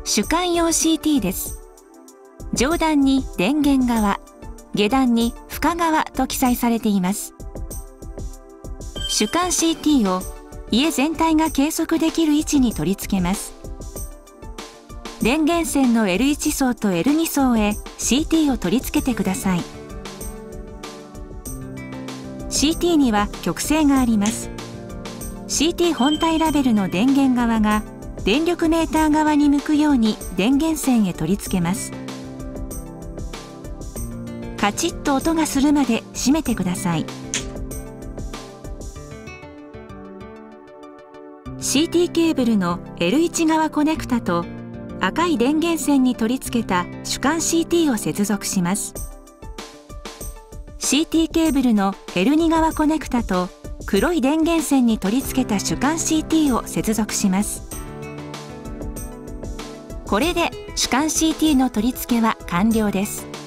主幹用 CT です。上段に電源側、下段に負荷側と記載されています。主幹 CT を家全体が計測できる位置に取り付けます。電源線の L1 層と L2 層へ CT を取り付けてください。CT には曲線があります。CT 本体ラベルの電源側が電力メーター側に向くように電源線へ取り付けます。カチッと音がするまで閉めてください。CT ケーブルの L1 側コネクタと赤い電源線に取り付けた主幹 CT を接続します。CT ケーブルの L2 側コネクタと黒い電源線に取り付けた主幹 CT を接続します。これで主幹 CT の取り付けは完了です。